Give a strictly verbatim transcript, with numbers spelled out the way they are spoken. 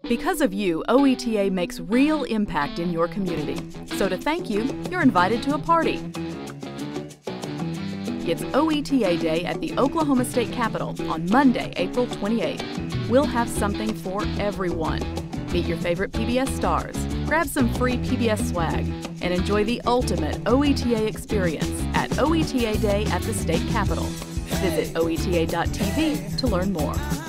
Because of you, O E T A makes real impact in your community. So to thank you, you're invited to a party. It's O E T A Day at the Oklahoma State Capitol on Monday, April twenty-eighth. We'll have something for everyone. Meet your favorite P B S stars, grab some free P B S swag, and enjoy the ultimate O E T A experience at O E T A Day at the State Capitol. Visit O E T A dot T V to learn more.